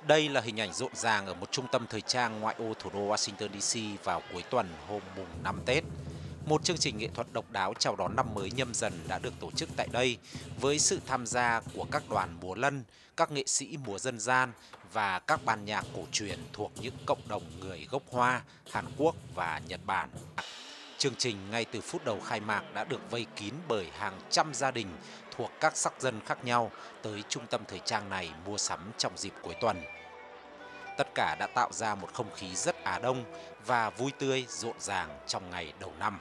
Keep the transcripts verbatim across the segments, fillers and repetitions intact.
Đây là hình ảnh rộn ràng ở một trung tâm thời trang ngoại ô thủ đô Washington đê xê vào cuối tuần hôm mùng năm Tết. Một chương trình nghệ thuật độc đáo chào đón năm mới Nhâm Dần đã được tổ chức tại đây với sự tham gia của các đoàn múa lân, các nghệ sĩ múa dân gian và các ban nhạc cổ truyền thuộc những cộng đồng người gốc Hoa, Hàn Quốc và Nhật Bản. Chương trình ngay từ phút đầu khai mạc đã được vây kín bởi hàng trăm gia đình thuộc các sắc dân khác nhau tới trung tâm thời trang này mua sắm trong dịp cuối tuần. Tất cả đã tạo ra một không khí rất Á Đông và vui tươi rộn ràng trong ngày đầu năm.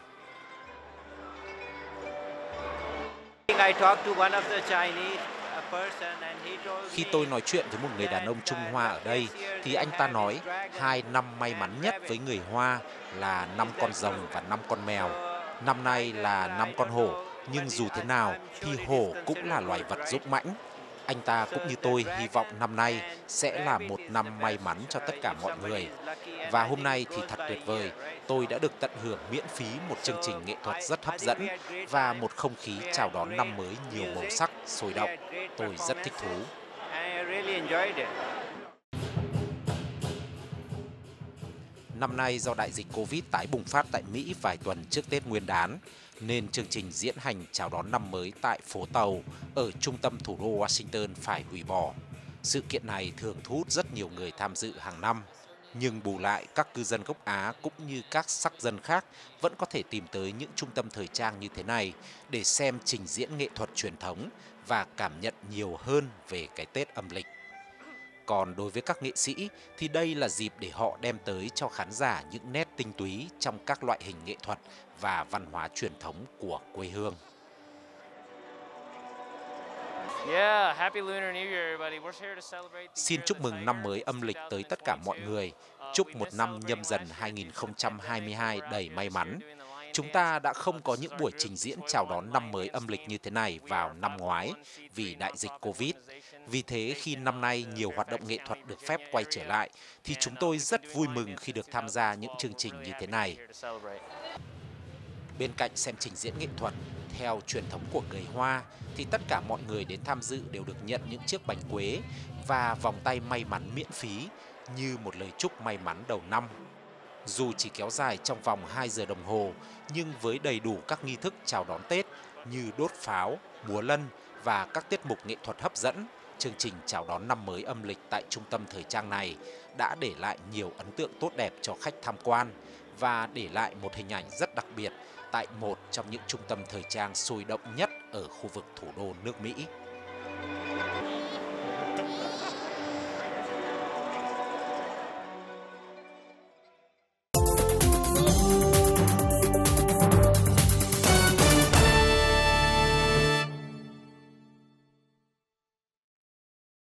Khi tôi nói chuyện với một người đàn ông Trung Hoa ở đây thì anh ta nói hai năm may mắn nhất với người Hoa là năm con rồng và năm con mèo. Năm nay là năm con hổ, nhưng dù thế nào thì hổ cũng là loài vật dũng mãnh. Anh ta cũng như tôi hy vọng năm nay sẽ là một năm may mắn cho tất cả mọi người. Và hôm nay thì thật tuyệt vời, tôi đã được tận hưởng miễn phí một chương trình nghệ thuật rất hấp dẫn và một không khí chào đón năm mới nhiều màu sắc, sôi động. Tôi rất thích thú. Năm nay do đại dịch Covid tái bùng phát tại Mỹ vài tuần trước Tết Nguyên đán, nên chương trình diễn hành chào đón năm mới tại phố Tàu ở trung tâm thủ đô Washington phải hủy bỏ. Sự kiện này thường thu hút rất nhiều người tham dự hàng năm, nhưng bù lại các cư dân gốc Á cũng như các sắc dân khác vẫn có thể tìm tới những trung tâm thời trang như thế này để xem trình diễn nghệ thuật truyền thống và cảm nhận nhiều hơn về cái Tết âm lịch. Còn đối với các nghệ sĩ thì đây là dịp để họ đem tới cho khán giả những nét tinh túy trong các loại hình nghệ thuật và văn hóa truyền thống của quê hương. Xin chúc mừng năm mới âm lịch tới tất cả mọi người. Chúc một năm Nhâm Dần hai nghìn không trăm hai mươi hai đầy may mắn. Chúng ta đã không có những buổi trình diễn chào đón năm mới âm lịch như thế này vào năm ngoái vì đại dịch Covid. Vì thế khi năm nay nhiều hoạt động nghệ thuật được phép quay trở lại thì chúng tôi rất vui mừng khi được tham gia những chương trình như thế này. Bên cạnh xem trình diễn nghệ thuật theo truyền thống của người Hoa thì tất cả mọi người đến tham dự đều được nhận những chiếc bánh quế và vòng tay may mắn miễn phí như một lời chúc may mắn đầu năm. Dù chỉ kéo dài trong vòng hai giờ đồng hồ, nhưng với đầy đủ các nghi thức chào đón Tết như đốt pháo, múa lân và các tiết mục nghệ thuật hấp dẫn, chương trình chào đón năm mới âm lịch tại trung tâm thời trang này đã để lại nhiều ấn tượng tốt đẹp cho khách tham quan và để lại một hình ảnh rất đặc biệt tại một trong những trung tâm thời trang sôi động nhất ở khu vực thủ đô nước Mỹ.